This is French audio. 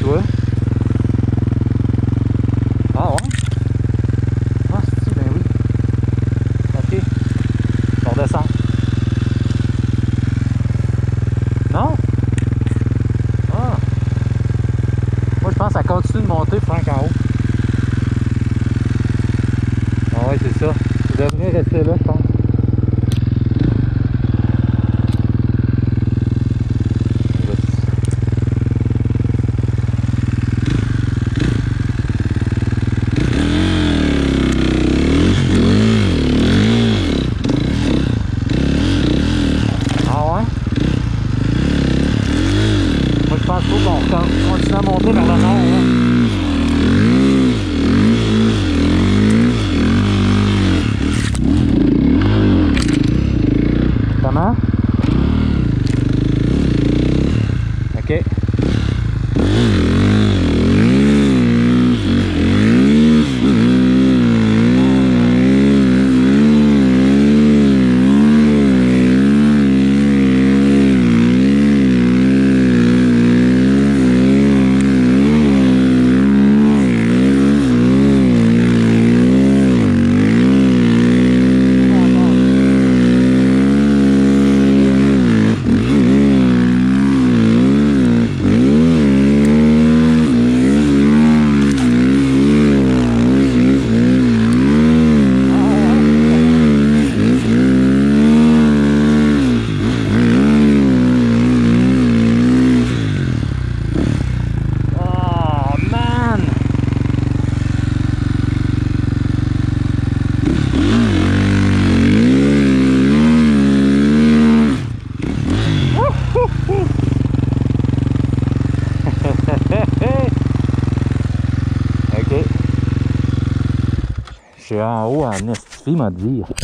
toi. Ah ouais? Ah, c'est-tu? Ben oui. Ok. On redescend. Non? Ah. Moi, je pense que ça continue de monter, Franck, en haut. Ah ouais, c'est ça. Tu devrais rester là, je pense. Ah ouais? Moi, je pense qu'il faut qu'on continue à monter vers le nord. Hein? Comment? Ok. Ok. Je suis en haut en estifie, m'a dit.